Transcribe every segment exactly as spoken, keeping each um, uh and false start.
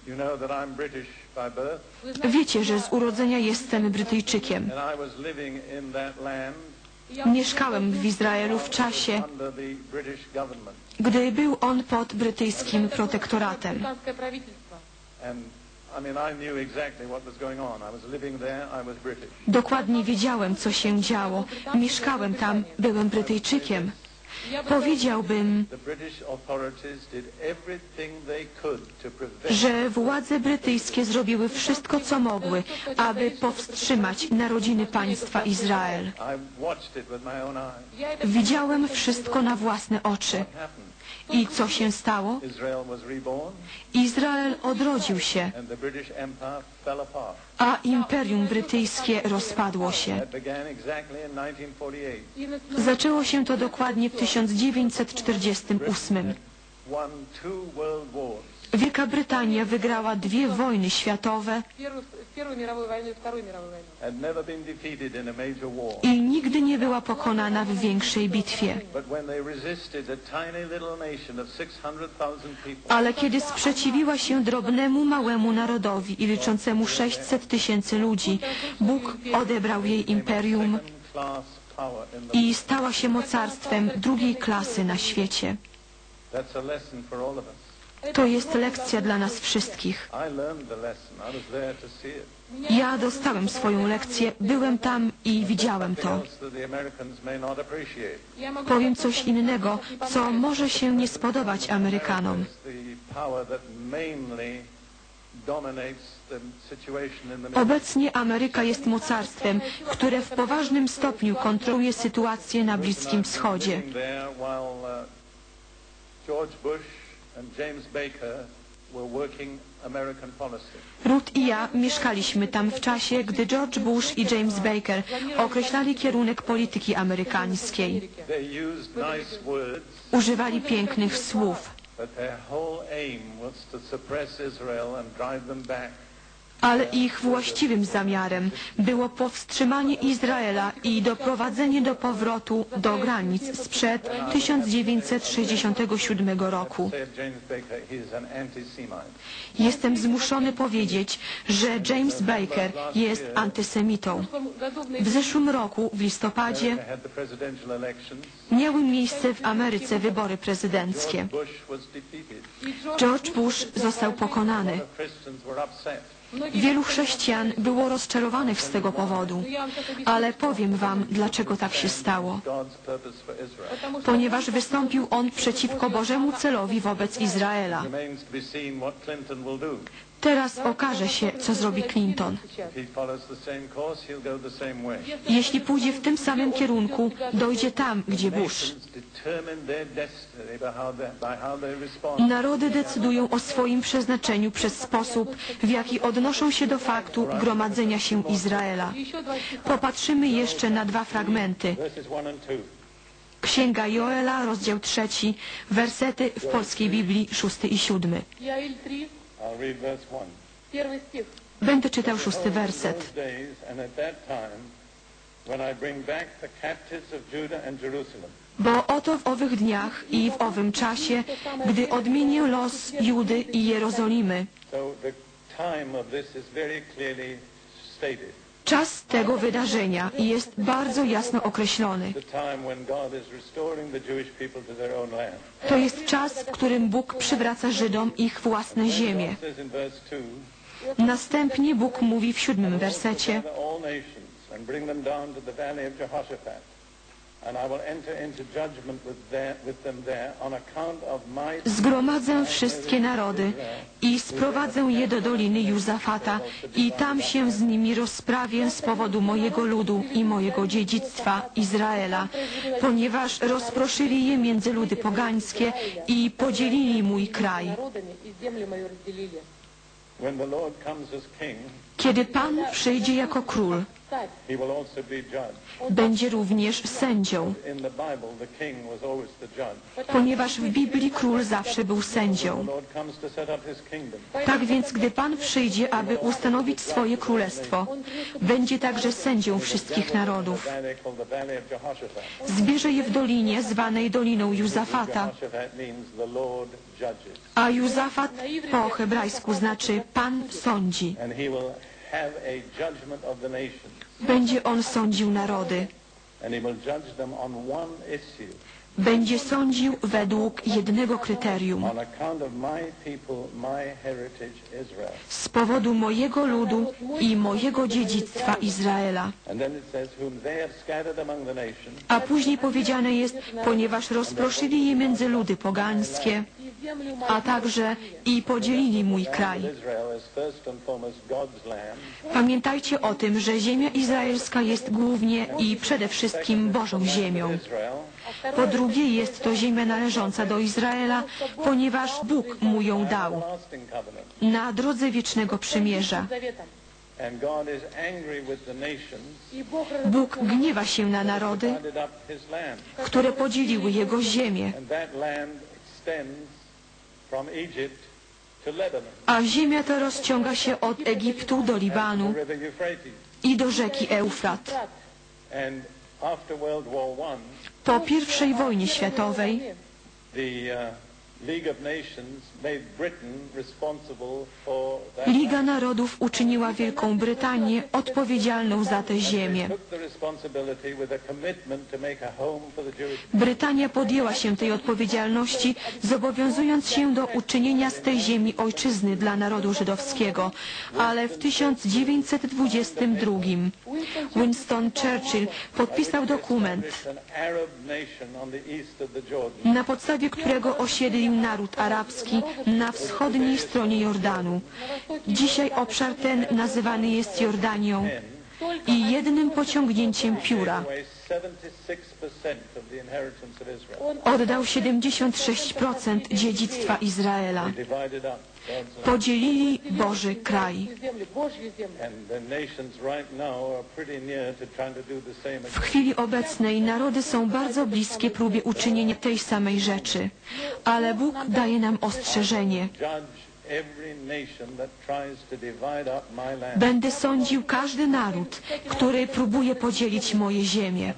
Wiecie, że z urodzenia jestem Brytyjczykiem. Mieszkałem w Izraelu w czasie, gdy był on pod brytyjskim protektoratem. Dokładnie wiedziałem, co się działo. Mieszkałem tam, byłem Brytyjczykiem. Powiedziałbym, że władze brytyjskie zrobiły wszystko, co mogły, aby powstrzymać narodziny państwa Izrael. Widziałem wszystko na własne oczy. I co się stało? Izrael odrodził się, a Imperium Brytyjskie rozpadło się. Zaczęło się to dokładnie w tysiąc dziewięćset czterdziestym ósmym. Wielka Brytania wygrała dwie wojny światowe i nigdy nie była pokonana w większej bitwie. Ale kiedy sprzeciwiła się drobnemu, małemu narodowi i liczącemu sześćset tysięcy ludzi, Bóg odebrał jej imperium i stała się mocarstwem drugiej klasy na świecie. To jest lekcja dla nas wszystkich. Ja dostałem swoją lekcję, byłem tam i widziałem to. Powiem coś innego, co może się nie spodobać Amerykanom. Obecnie Ameryka jest mocarstwem, które w poważnym stopniu kontroluje sytuację na Bliskim Wschodzie. Ruth i ja mieszkaliśmy tam w czasie, gdy George Bush i James Baker określali kierunek polityki amerykańskiej. Używali pięknych słów, ale ich właściwym zamiarem było powstrzymanie Izraela i doprowadzenie do powrotu do granic sprzed tysiąc dziewięćset sześćdziesiątego siódmego roku. Jestem zmuszony powiedzieć, że James Baker jest antysemitą. W zeszłym roku, w listopadzie, miały miejsce w Ameryce wybory prezydenckie. George Bush został pokonany. Wielu chrześcijan było rozczarowanych z tego powodu, ale powiem wam, dlaczego tak się stało. Ponieważ wystąpił on przeciwko Bożemu celowi wobec Izraela. Teraz okaże się, co zrobi Clinton. Jeśli pójdzie w tym samym kierunku, dojdzie tam, gdzie Bush. Narody decydują o swoim przeznaczeniu przez sposób, w jaki odnoszą się do faktu gromadzenia się Izraela. Popatrzymy jeszcze na dwa fragmenty. Księga Joela, rozdział trzeci, wersety w polskiej Biblii szósty i siódmy. Będę czytał szósty werset. Bo oto w owych dniach i w owym czasie, gdy odmienię los Judy i Jerozolimy. Czas tego wydarzenia jest bardzo jasno określony. To jest czas, w którym Bóg przywraca Żydom ich własne ziemię. Następnie Bóg mówi w siódmym wersecie: zgromadzę wszystkie narody i sprowadzę je do Doliny Józafata i tam się z nimi rozprawię z powodu mojego ludu i mojego dziedzictwa Izraela, ponieważ rozproszyli je między ludy pogańskie i podzielili mój kraj. Kiedy Pan przyjdzie jako król, będzie również sędzią, ponieważ w Biblii król zawsze był sędzią. Tak więc, gdy Pan przyjdzie, aby ustanowić swoje królestwo, będzie także sędzią wszystkich narodów. Zbierze je w dolinie zwanej Doliną Józafata, a Józafat po hebrajsku znaczy Pan sądzi. Będzie on sądził narody. Będzie sądził według jednego kryterium. Z powodu mojego ludu i mojego dziedzictwa Izraela. A później powiedziane jest, ponieważ rozproszyli je między ludy pogańskie, a także i podzielili mój kraj. Pamiętajcie o tym, że ziemia izraelska jest głównie i przede wszystkim Bożą ziemią. Po drugie, jest to ziemia należąca do Izraela, ponieważ Bóg mu ją dał na drodze wiecznego przymierza. Bóg gniewa się na narody, które podzieliły Jego ziemię. A ziemia ta rozciąga się od Egiptu do Libanu i do rzeki Eufrat. Po pierwszej wojnie światowej Liga Narodów uczyniła Wielką Brytanię odpowiedzialną za tę ziemię. Brytania podjęła się tej odpowiedzialności, zobowiązując się do uczynienia z tej ziemi ojczyzny dla narodu żydowskiego, ale w tysiąc dziewięćset dwudziestym drugim Winston Churchill podpisał dokument, na podstawie którego osiedlił naród arabski na wschodniej stronie Jordanu. Dzisiaj obszar ten nazywany jest Jordanią i jednym pociągnięciem pióra oddał siedemdziesiąt sześć procent dziedzictwa Izraela. Podzielili Boży kraj. W chwili obecnej narody są bardzo bliskie próbie uczynienia tej samej rzeczy, ale Bóg daje nam ostrzeżenie. Będę sądził każdy naród, który próbuje podzielić moje ziemię.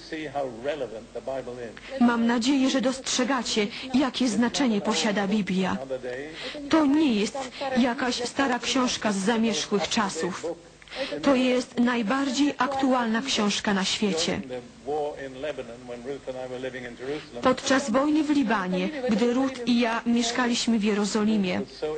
Mam nadzieję, że dostrzegacie, jakie znaczenie posiada Biblia. To nie jest jakaś stara książka z zamierzchłych czasów. To jest najbardziej aktualna książka na świecie. Podczas wojny w Libanie, gdy Ruth i ja mieszkaliśmy w Jerozolimie,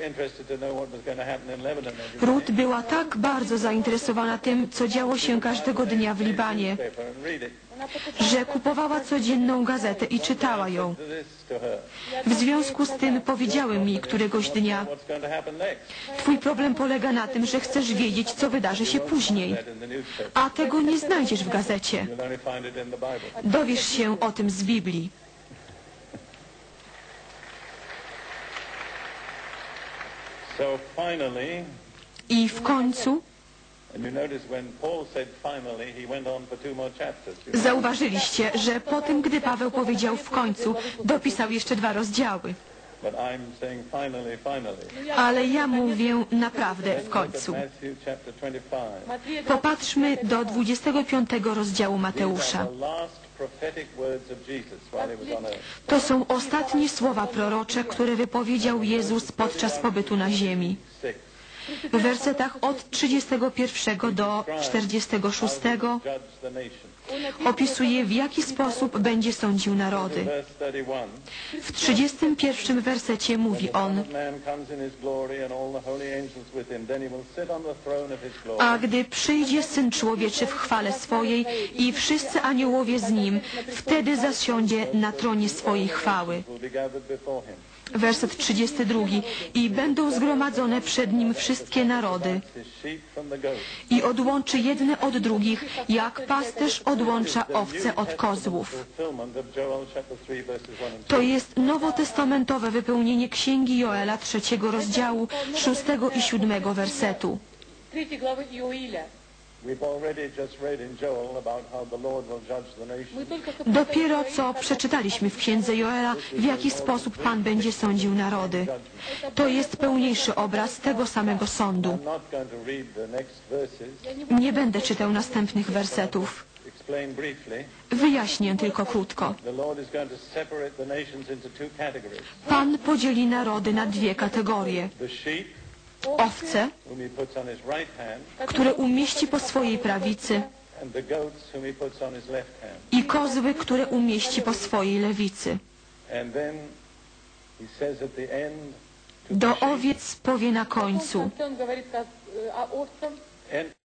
Ruth była tak bardzo zainteresowana tym, co działo się każdego dnia w Libanie, że kupowała codzienną gazetę i czytała ją. W związku z tym powiedziałem jej któregoś dnia: twój problem polega na tym, że chcesz wiedzieć, co wydarzy się później, a tego nie znajdziesz w gazecie. Dowiesz się o tym z Biblii. I w końcu zauważyliście, że po tym, gdy Paweł powiedział w końcu, dopisał jeszcze dwa rozdziały. Ale ja mówię naprawdę w końcu. Popatrzmy do dwudziestego piątego rozdziału Mateusza. To są ostatnie słowa prorocze, które wypowiedział Jezus podczas pobytu na ziemi. W wersetach od trzydziestego pierwszego do czterdziestego szóstego opisuje, w jaki sposób będzie sądził narody. W trzydziestym pierwszym wersecie mówi on: a gdy przyjdzie Syn Człowieczy w chwale swojej i wszyscy aniołowie z Nim, wtedy zasiądzie na tronie swojej chwały. Werset trzydziesty drugi. I będą zgromadzone przed Nim wszystkie narody i odłączy jedne od drugich, jak pasterz odłącza owce od kozłów. To jest nowotestamentowe wypełnienie Księgi Joela trzeciego rozdziału, szóstego i siódmego wersetu. третьей главы Иоиля. Dopiero co przeczytaliśmy w księdze Joela, w jaki sposób Pan będzie sądził narody. To jest pełniejszy obraz tego samego sądu. Nie będę czytał następnych wersetów. Wyjaśnię tylko krótko. Pan podzieli narody na dwie kategorie. Owce, które umieści po swojej prawicy, i kozły, które umieści po swojej lewicy. Do owiec powie na końcu: